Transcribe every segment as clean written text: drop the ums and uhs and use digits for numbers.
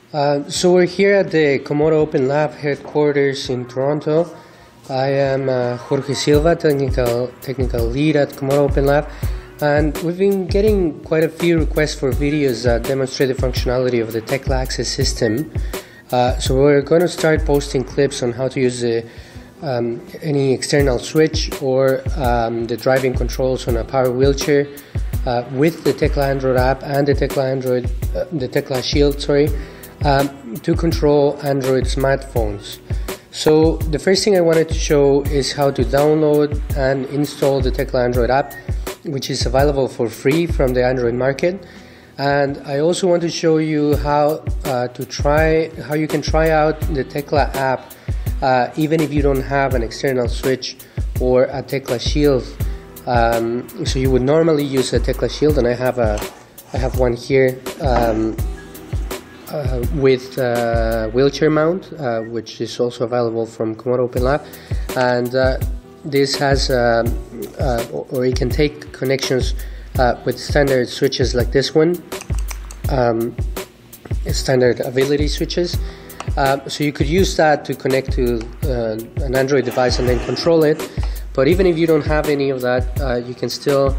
So we're here at the Komodo Open Lab headquarters in Toronto. I am Jorge Silva, technical lead at Komodo Open Lab, and we've been getting quite a few requests for videos that demonstrate the functionality of the Tecla Access system. So we're going to start posting clips on how to use any external switch or the driving controls on a power wheelchair with the Tecla Android app and the Tecla Shield, to control Android smartphones. So the first thing I wanted to show is how to download and install the Tecla Android app, which is available for free from the Android market. And I also want to show you how you can try out the Tecla app even if you don't have an external switch or a Tecla Shield. So you would normally use a Tecla Shield, and I have one here with wheelchair mount, which is also available from Komodo Open Lab, and this has or you can take connections with standard switches like this one, standard ability switches. So you could use that to connect to an Android device and then control it. But even if you don't have any of that, you can still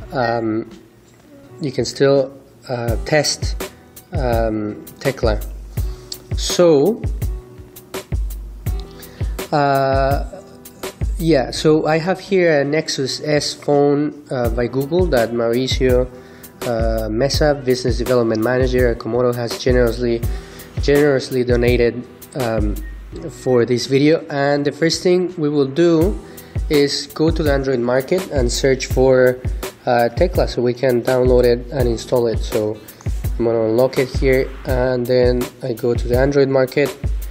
test Tecla. So so I have here a Nexus S phone by Google that Mauricio Mesa, Business Development Manager at Komodo, has generously donated for this video. And the first thing we will do is go to the Android market and search for Tecla so we can download it and install it. So I'm going to unlock it here, and then I go to the Android market,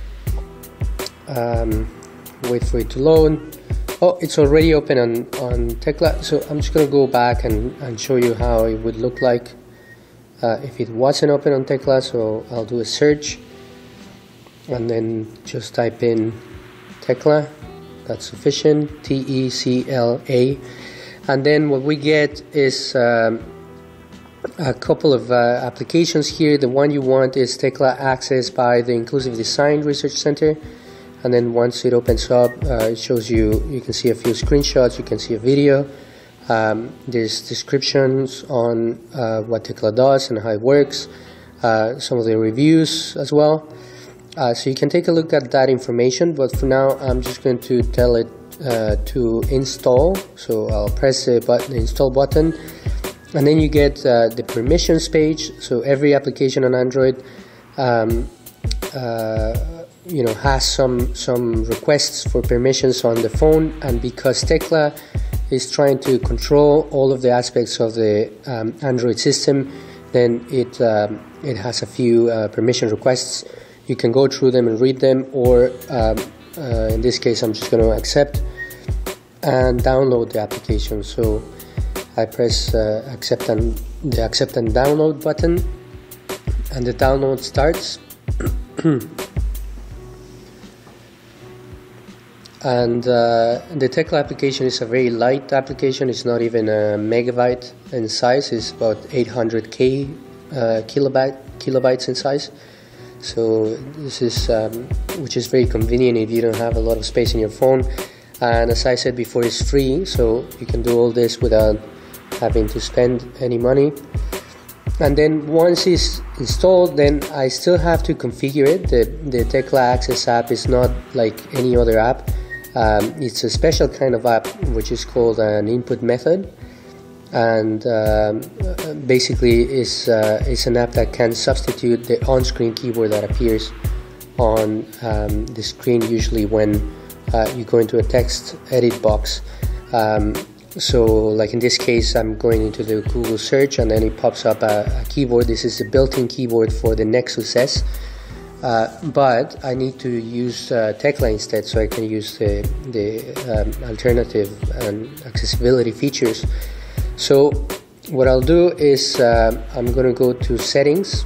wait for it to load. Oh, it's already open on Tecla, so I'm just going to go back and show you how it would look like if it wasn't open on Tecla. So I'll do a search and then just type in Tecla. That's sufficient, T-E-C-L-A, and then what we get is a couple of applications here. The one you want is Tecla Access by the Inclusive Design Research Center, and then once it opens up, it shows you can see a few screenshots, you can see a video, there's descriptions on what Tecla does and how it works, some of the reviews as well. So you can take a look at that information, but for now I'm just going to tell it to install. So I'll press the install button, and then you get the permissions page. So every application on Android has some requests for permissions on the phone, and because Tecla is trying to control all of the aspects of the Android system, then it has a few permission requests. You can go through them and read them, or in this case I'm just going to accept and download the application. So I press accept and download button, and the download starts. And the Tecla application is a very light application. It's not even a megabyte in size. It's about 800k kilobytes in size. So this is which is very convenient if you don't have a lot of space in your phone. And as I said before, it's free, so you can do all this without having to spend any money. And then once it's installed, then I still have to configure it. The Tecla Access app is not like any other app. It's a special kind of app which is called an input method, and basically is an app that can substitute the on-screen keyboard that appears on the screen usually when you go into a text edit box. So like in this case, I'm going into the Google search, and then it pops up a keyboard. This is the built-in keyboard for the Nexus S, but I need to use Tecla instead, so I can use the alternative and accessibility features. So what I'll do is I'm going to go to settings,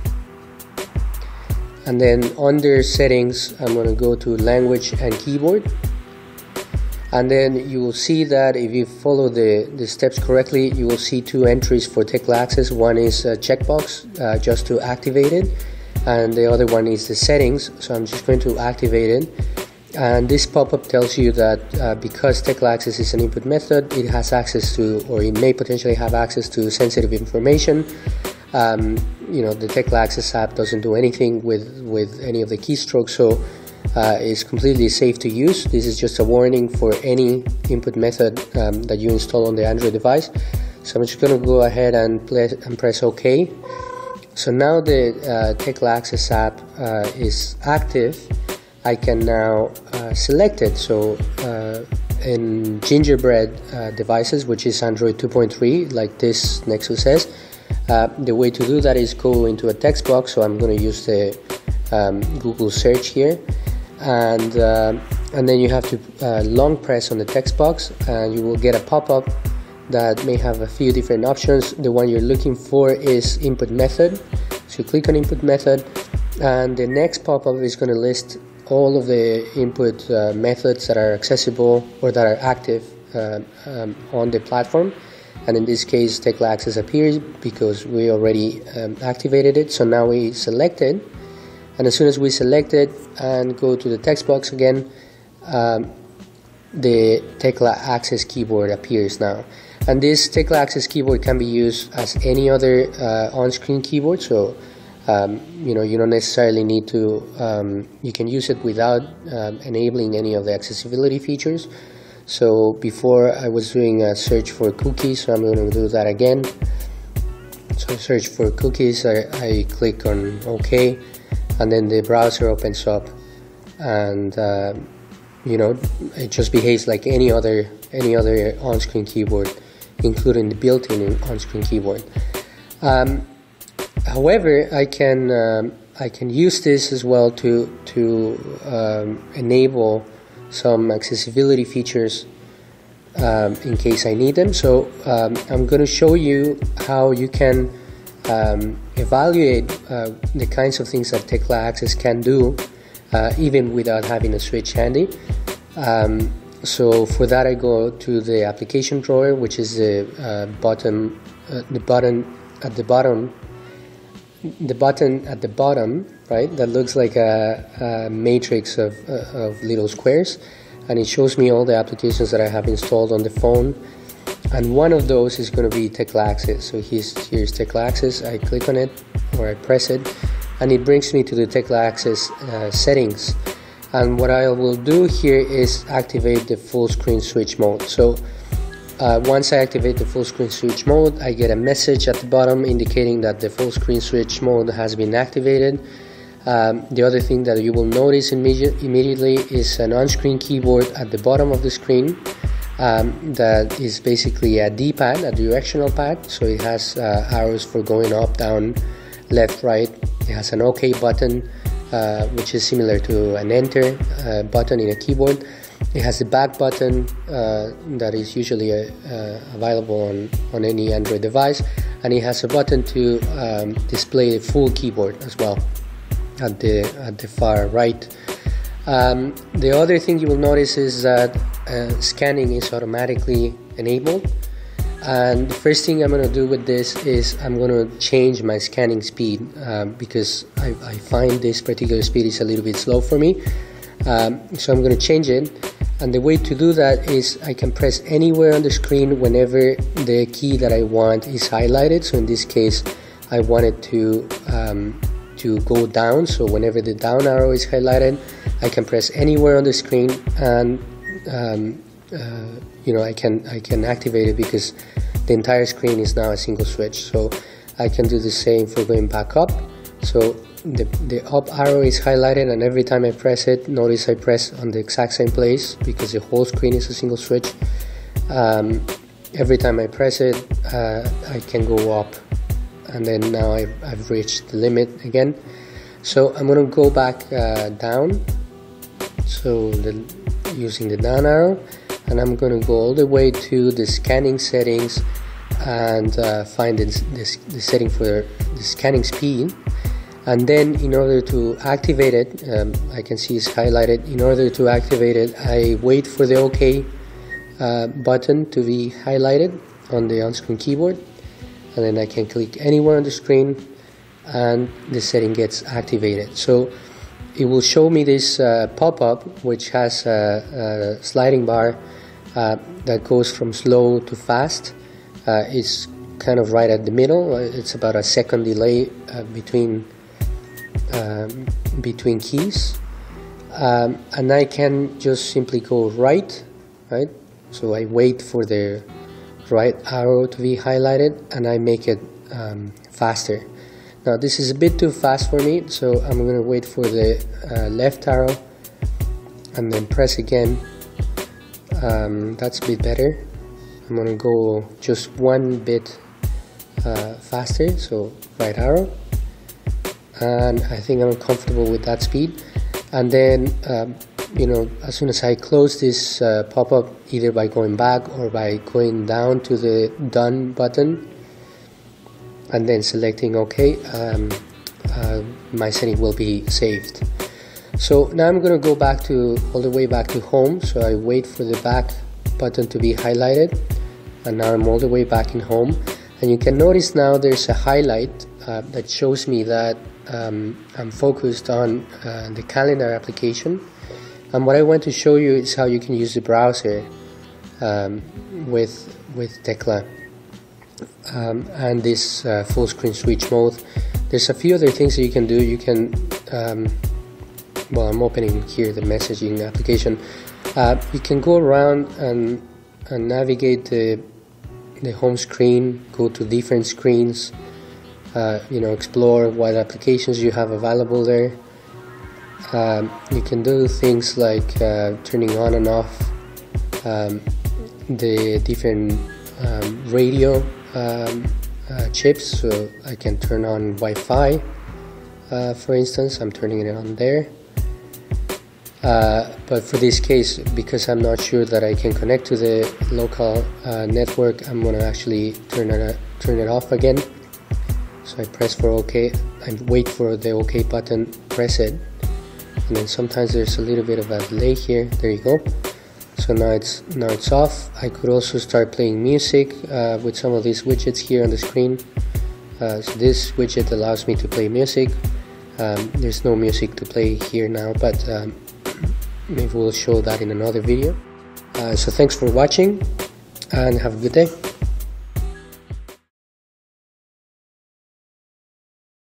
and then under settings I'm going to go to language and keyboard, and then you will see that if you follow the steps correctly, you will see two entries for Tecla Access. One is a checkbox just to activate it, and the other one is the settings. So I'm just going to activate it, and this pop-up tells you that because Tecla Access is an input method, it has access to, or it may potentially have access to, sensitive information. The Tecla Access app doesn't do anything with any of the keystrokes, so it's completely safe to use. This is just a warning for any input method that you install on the Android device. So I'm just going to go ahead and press OK. So now the Tecla Access app is active. I can now select it. So in Gingerbread devices, which is Android 2.3, like this Nexus S, the way to do that is go into a text box. So I'm going to use the Google search here, and then you have to long press on the text box, and you will get a pop-up that may have a few different options. The one you're looking for is input method, so you click on input method, and the next pop-up is going to list all of the input methods that are accessible or that are active on the platform. And in this case, Tecla Access appears because we already activated it. So now we select it, and as soon as we select it and go to the text box again, the Tecla Access keyboard appears now. And this Tecla Access keyboard can be used as any other on-screen keyboard. So you don't necessarily need to, you can use it without enabling any of the accessibility features. So before I was doing a search for cookies, so I'm going to do that again. So I search for cookies, I click on OK, and then the browser opens up, and it just behaves like any other on-screen keyboard, including the built-in on-screen keyboard. However, I can use this as well to enable some accessibility features in case I need them. So I'm going to show you how you can evaluate the kinds of things that Tecla Access can do even without having a switch handy. So for that, I go to the application drawer, which is the button at the bottom, right? That looks like a matrix of little squares, and it shows me all the applications that I have installed on the phone. And one of those is going to be Tecla Access. So here's Tecla Access. I click on it, or I press it, and it brings me to the Tecla Access settings. And what I will do here is activate the full screen switch mode. So once I activate the full screen switch mode, I get a message at the bottom indicating that the full screen switch mode has been activated. The other thing that you will notice immediately is an on-screen keyboard at the bottom of the screen that is basically a D-pad, a directional pad. So it has arrows for going up, down, left, right. It has an OK button, which is similar to an enter button in a keyboard. It has the back button that is usually available on any Android device, and it has a button to display the full keyboard as well at the far right. The other thing you will notice is that scanning is automatically enabled, and the first thing I'm going to do with this is I'm going to change my scanning speed because I find this particular speed is a little bit slow for me. So I'm going to change it, and the way to do that is I can press anywhere on the screen whenever the key that I want is highlighted. So in this case, I want it to go down. So whenever the down arrow is highlighted, I can press anywhere on the screen, and I can activate it because the entire screen is now a single switch. So I can do the same for going back up. So the up arrow is highlighted, and every time I press it, notice I press on the exact same place because the whole screen is a single switch. Every time I press it, I can go up, and then now I've reached the limit again. So I'm going to go back down, so using the down arrow, and I'm going to go all the way to the scanning settings and find the setting for the scanning speed. And then in order to activate it, I can see it's highlighted. In order to activate it, I wait for the OK button to be highlighted on the on-screen keyboard, and then I can click anywhere on the screen, and the setting gets activated. So it will show me this pop-up, which has a sliding bar that goes from slow to fast. It's kind of right at the middle. It's about a second delay between keys, and I can just simply go right. So I wait for the right arrow to be highlighted, and I make it faster. Now this is a bit too fast for me, so I'm going to wait for the left arrow and then press again. That's a bit better. I'm going to go just one bit faster, so right arrow, and I think I'm comfortable with that speed. And then as soon as I close this pop-up, either by going back or by going down to the done button and then selecting OK, my setting will be saved. So now I'm going to go back all the way back to home. So I wait for the back button to be highlighted, and now I'm all the way back in home. And you can notice now there's a highlight that shows me that I'm focused on the calendar application. And what I want to show you is how you can use the browser with Tecla and this full screen switch mode. There's a few other things that you can do. You can, well, I'm opening here the messaging application. You can go around and navigate the home screen, go to different screens, explore what applications you have available there. You can do things like turning on and off the different radio chips. So I can turn on Wi-Fi, for instance. I'm turning it on there. But for this case, because I'm not sure that I can connect to the local network, I'm going to actually turn it off again. So I press for OK, I wait for the OK button, press it, and then sometimes there's a little bit of a delay here. There you go. So now it's off. I could also start playing music with some of these widgets here on the screen. So this widget allows me to play music. There's no music to play here now, but maybe we'll show that in another video. So thanks for watching and have a good day.